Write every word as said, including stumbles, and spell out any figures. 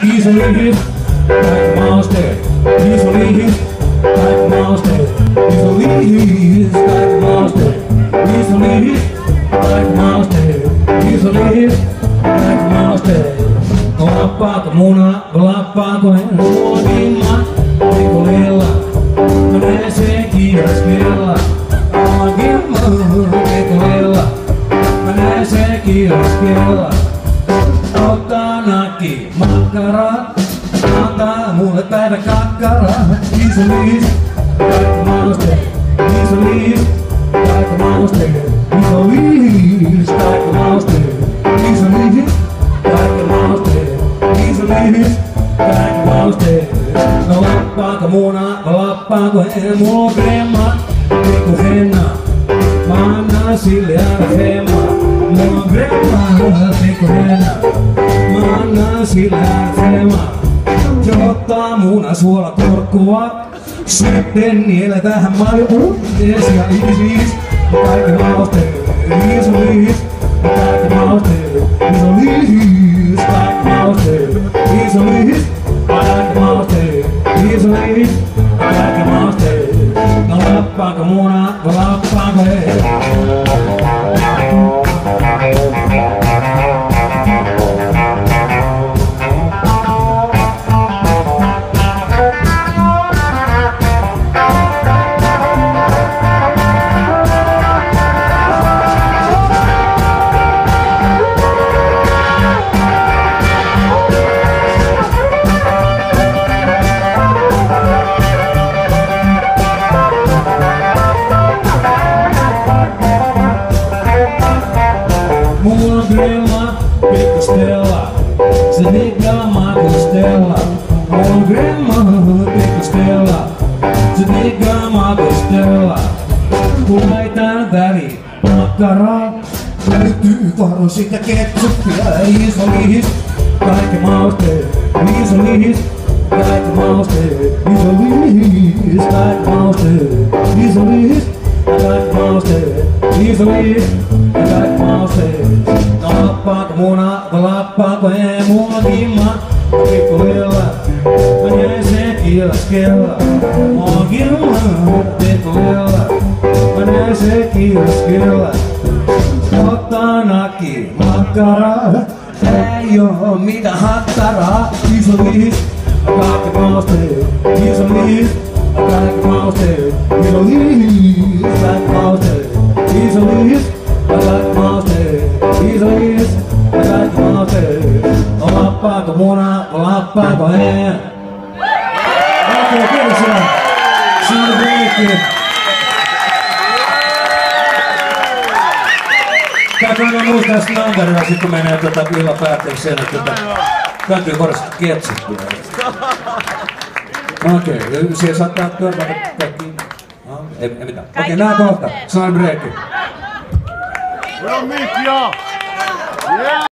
Easily hit like a monster. Easily hit like a monster. Easily hit like a monster. Easily hit like a monster. Easily hit like a monster. Lappaako muna, lappaako en suodimma. Rikolilla, menee se kiiraskella. Lappaako rikolilla, menee se kiiraskella. Ottaa nakki makkaraa, antaa mulle päivä kakkaraa. Easily like a monster, easily like a monster, easily like a monster, easily like a monster, easily like a monster. No lappaako muna, lappaako en mulla kremma, pikku henna, mä annan sille aina femma. Mulla on kremma, pikku henna, mä annan sille aina femma. Se ottaa munasuola korkkua, sitten nieletään majopuuttees ja isis. Kaikki mausteet, isolis, kaikki mausteet, isolis, kaikki mausteet, isolis, kaikki mausteet, isolis, kaikki mausteet. No lappaako muna, lappaako ei? Mulla on grilla, pikku Stella, se diggaa Marko Stella. Mulla on grilla, pikku Stella, se diggaa Marko Stella. Kun näitään väri makkaraa, löytyy varo sitä ketsuppia. Iso lihis, kaikki mausteet, iso lihis, kaikki mausteet, iso lihis, kaikki mausteet, iso lihis, kaikki mausteet, iso lihis, kaikki mausteet. No lappaako muna, lappaako ei mulla kimma, pikkuilla, menee se kiiraskella. Mulla kimma, pikkuilla, menee se kiiraskella. Ottaa nakki makkaraa, ei oo mitä hattaraa. Iso lihis, kaikki mausteet, iso lihis, kaikki mausteet, iso lihis, kaikki mausteet, iso lihis, kaikki mausteet, iso lihis, kaikki mausteet. No lappaako muna, lappaako ei? Okei, kiitoksia. Siinä on breikki. Täytyy muistaa sitä numberia, sit kun menee tota illan päätteeksi sen, että tota, täytyy korostaa ketsuppia. Okei, okay, siellä saattaa törmätä kaikki. No, ei, ei mitään. Okei, okay, nää kohta. Sana breikki. Bra Mika!